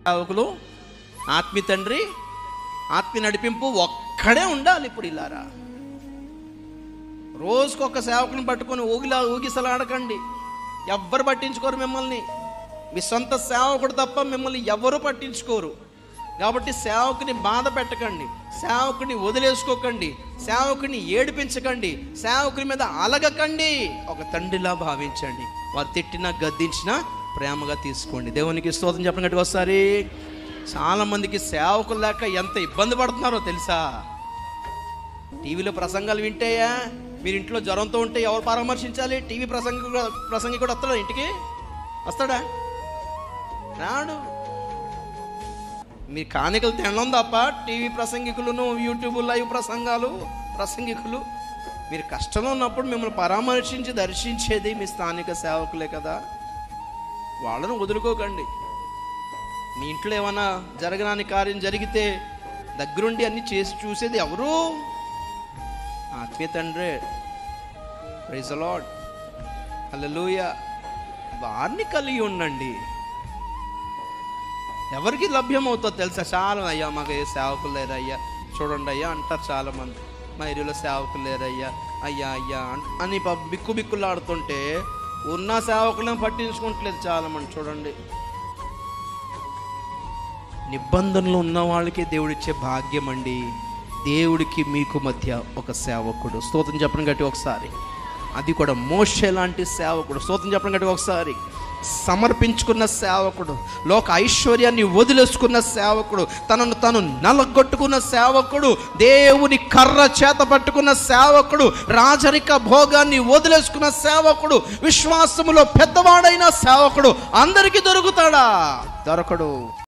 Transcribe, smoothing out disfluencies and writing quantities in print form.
సేవకులు ఆత్మీయ తండ్రి ఆత్మీయ నడిపింపు ఒక్కడే ఉండాలి. ఇప్పుడు ఇలారా రోజుకొక సేవకుని పట్టుకొని ఊగిసలాడకండి. ఎవ్వరు పట్టించుకోరు మిమ్మల్ని. మీ సొంత సేవకుడు తప్ప మిమ్మల్ని ఎవరు పట్టించుకోరు. కాబట్టి సేవకుని బాధ పెట్టకండి, సేవకుని వదిలేసుకోకండి, సేవకుని ఏడిపించకండి, సేవకుని మీద అలగకండి. ఒక తండ్రిలా భావించండి. వారు తిట్టినా గద్దించినా ప్రేమగా తీసుకోండి. దేవునికి స్తోత్రం చెప్పినట్టు ఒకసారి. చాలామందికి సేవకులు లేక ఎంత ఇబ్బంది పడుతున్నారో తెలుసా? టీవీలో ప్రసంగాలు వింటేయా, మీరు ఇంట్లో జ్వరంతో ఉంటే ఎవరు పరామర్శించాలి? టీవీ ప్రసంగి కూడా వస్తాడా? ఇంటికి వస్తాడా? రాడు. మీరు కానికలు తినడం తప్ప టీవీ ప్రసంగికులను, యూట్యూబ్ లైవ్ ప్రసంగికులు మీరు కష్టంలో ఉన్నప్పుడు మిమ్మల్ని పరామర్శించి దర్శించేది మీ స్థానిక సేవకులే కదా. వాళ్ళను వదులుకోకండి. మీ ఇంట్లో ఏమైనా జరగరాని కార్యం జరిగితే దగ్గరుండి అన్ని చేసి చూసేది ఎవరు? ఆత్మీయ తండ్రే. Praise the lord, hallelujah. వారిని కలిగి ఉండండి. ఎవరికి లభ్యమవుతుందో తెలుసా? చాలా అయ్యా మాకు ఏ సేవకులు లేరయ్యా, చూడండి అయ్యా అంటారు చాలామంది. మా ఏరియాలో సేవకులు లేరయ్యా, అయ్యా అయ్యా అని బిక్కులాడుతుంటే ఉన్న సేవకులను పట్టించుకుంటలేదు చాలామంది. చూడండి, నిబంధనలు ఉన్న వాళ్ళకి దేవుడిచ్చే భాగ్యం అండి. దేవుడికి మీకు మధ్య ఒక సేవకుడు. స్తోత్రం చెప్పడం గట్టి ఒకసారి. అది కూడా మోషే లాంటి సేవకుడు. స్తోత్రం చెప్పడం గట్టి ఒకసారి. సమర్పించుకున్న సేవకుడు, లోక ఐశ్వర్యాన్ని వదిలేసుకున్న సేవకుడు, తనను తను నలగొట్టుకున్న సేవకుడు, దేవుని కర్ర చేత పట్టుకున్న సేవకుడు, రాజరిక భోగాన్ని వదిలేసుకున్న సేవకుడు, విశ్వాసములో పెద్దవాడైన సేవకుడు అందరికీ దొరుకుతాడా? దొరకడు.